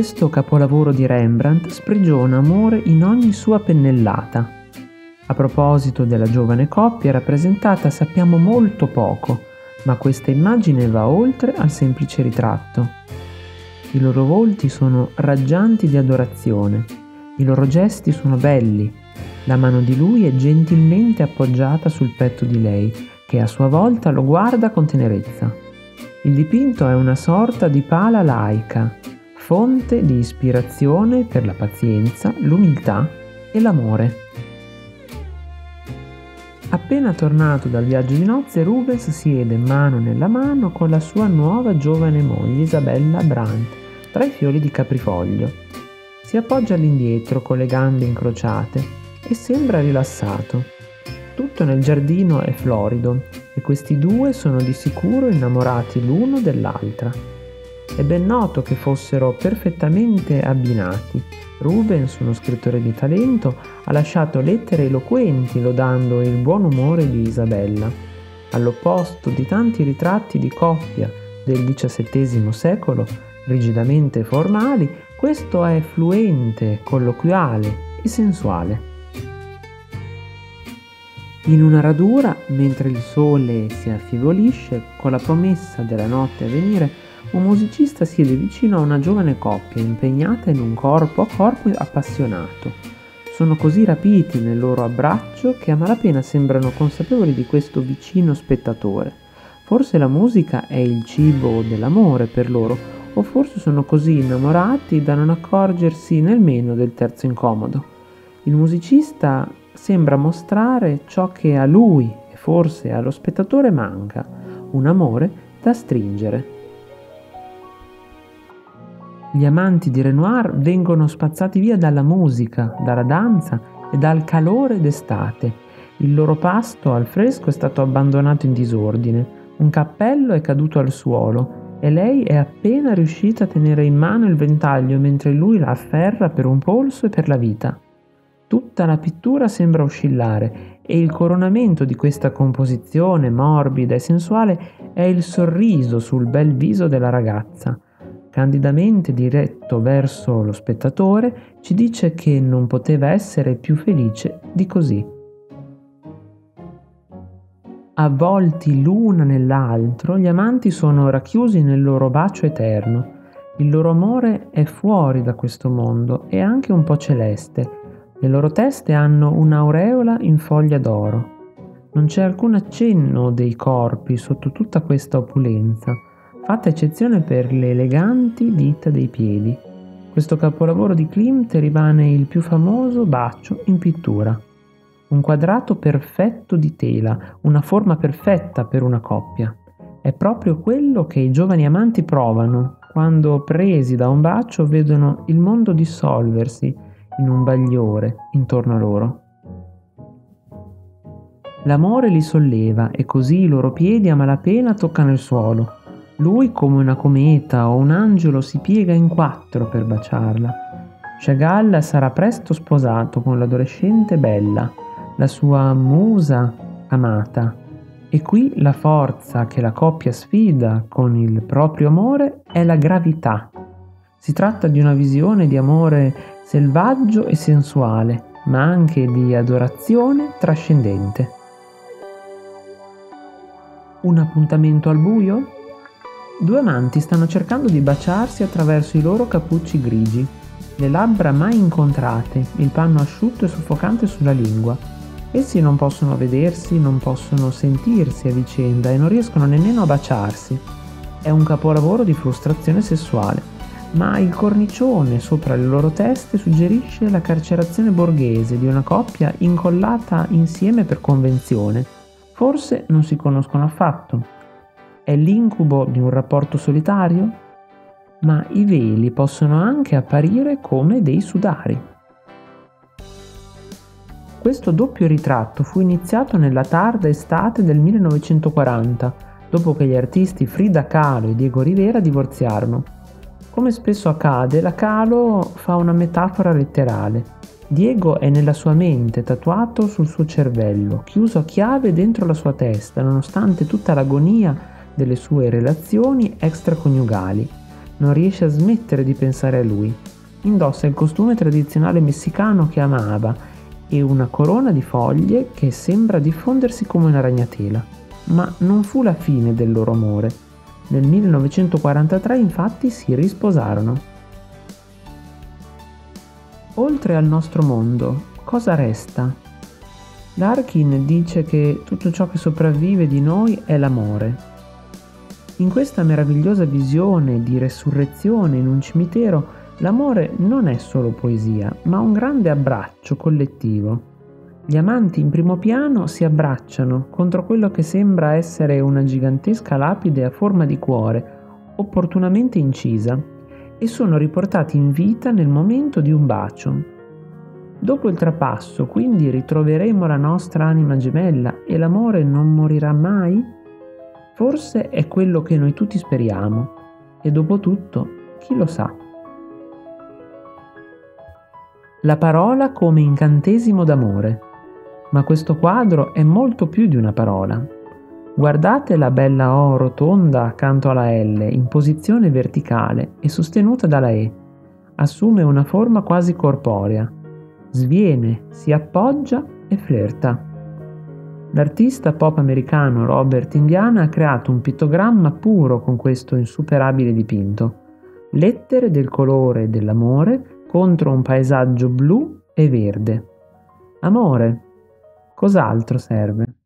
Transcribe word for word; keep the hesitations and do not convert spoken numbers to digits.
Questo capolavoro di Rembrandt sprigiona amore in ogni sua pennellata. A proposito della giovane coppia rappresentata sappiamo molto poco, ma questa immagine va oltre al semplice ritratto. I loro volti sono raggianti di adorazione, i loro gesti sono belli, la mano di lui è gentilmente appoggiata sul petto di lei, che a sua volta lo guarda con tenerezza. Il dipinto è una sorta di pala laica, fonte di ispirazione per la pazienza, l'umiltà e l'amore. Appena tornato dal viaggio di nozze, Rubens siede mano nella mano con la sua nuova giovane moglie Isabella Brandt tra i fiori di caprifoglio. Si appoggia all'indietro con le gambe incrociate e sembra rilassato. Tutto nel giardino è florido e questi due sono di sicuro innamorati l'uno dell'altra. È ben noto che fossero perfettamente abbinati. Rubens, uno scrittore di talento, ha lasciato lettere eloquenti lodando il buon umore di Isabella. All'opposto di tanti ritratti di coppia del diciassettesimo secolo, rigidamente formali, questo è fluente, colloquiale e sensuale. In una radura, mentre il sole si affievolisce, con la promessa della notte a venire, un musicista siede vicino a una giovane coppia impegnata in un corpo a corpo appassionato. Sono così rapiti nel loro abbraccio che a malapena sembrano consapevoli di questo vicino spettatore. Forse la musica è il cibo dell'amore per loro, o forse sono così innamorati da non accorgersi nemmeno del terzo incomodo. Il musicista sembra mostrare ciò che a lui e forse allo spettatore manca, un amore da stringere. Gli amanti di Renoir vengono spazzati via dalla musica, dalla danza e dal calore d'estate. Il loro pasto al fresco è stato abbandonato in disordine, un cappello è caduto al suolo e lei è appena riuscita a tenere in mano il ventaglio mentre lui la afferra per un polso e per la vita. Tutta la pittura sembra oscillare e il coronamento di questa composizione morbida e sensuale è il sorriso sul bel viso della ragazza. Candidamente diretto verso lo spettatore, ci dice che non poteva essere più felice di così. Avvolti l'una nell'altro, gli amanti sono racchiusi nel loro bacio eterno. Il loro amore è fuori da questo mondo e anche un po' celeste. Le loro teste hanno un'aureola in foglia d'oro. Non c'è alcun accenno dei corpi sotto tutta questa opulenza, fatta eccezione per le eleganti dita dei piedi. Questo capolavoro di Klimt rimane il più famoso bacio in pittura. Un quadrato perfetto di tela, una forma perfetta per una coppia. È proprio quello che i giovani amanti provano quando, presi da un bacio, vedono il mondo dissolversi in un bagliore intorno a loro. L'amore li solleva e così i loro piedi a malapena toccano il suolo. Lui, come una cometa o un angelo, si piega in quattro per baciarla. Chagall sarà presto sposato con l'adolescente Bella, la sua musa amata. E qui la forza che la coppia sfida con il proprio amore è la gravità. Si tratta di una visione di amore selvaggio e sensuale, ma anche di adorazione trascendente. Un appuntamento al buio? Due amanti stanno cercando di baciarsi attraverso i loro cappucci grigi, le labbra mai incontrate, il panno asciutto e soffocante sulla lingua. Essi non possono vedersi, non possono sentirsi a vicenda e non riescono nemmeno a baciarsi. È un capolavoro di frustrazione sessuale, ma il cornicione sopra le loro teste suggerisce la carcerazione borghese di una coppia incollata insieme per convenzione. Forse non si conoscono affatto. È l'incubo di un rapporto solitario? Ma i veli possono anche apparire come dei sudari. Questo doppio ritratto fu iniziato nella tarda estate del millenovecentoquaranta, dopo che gli artisti Frida Kahlo e Diego Rivera divorziarono. Come spesso accade, la Kahlo fa una metafora letterale. Diego è nella sua mente, tatuato sul suo cervello, chiuso a chiave dentro la sua testa, nonostante tutta l'agonia delle sue relazioni extraconiugali. non riesce a smettere di pensare a lui. Indossa il costume tradizionale messicano che amava e una corona di foglie che sembra diffondersi come una ragnatela. Ma non fu la fine del loro amore. Nel millenovecentoquarantatré infatti si risposarono. Oltre al nostro mondo, cosa resta? Larkin dice che tutto ciò che sopravvive di noi è l'amore. In questa meravigliosa visione di resurrezione in un cimitero, l'amore non è solo poesia, ma un grande abbraccio collettivo. Gli amanti in primo piano si abbracciano contro quello che sembra essere una gigantesca lapide a forma di cuore, opportunamente incisa, e sono riportati in vita nel momento di un bacio. Dopo il trapasso, quindi, ritroveremo la nostra anima gemella e l'amore non morirà mai? Forse è quello che noi tutti speriamo, e dopo tutto, chi lo sa? La parola come incantesimo d'amore. Ma questo quadro è molto più di una parola. Guardate la bella O rotonda accanto alla L, in posizione verticale e sostenuta dalla E. Assume una forma quasi corporea. Sviene, si appoggia e flirta. L'artista pop americano Robert Indiana ha creato un pittogramma puro con questo insuperabile dipinto. Lettere del colore dell'amore contro un paesaggio blu e verde. Amore, cos'altro serve?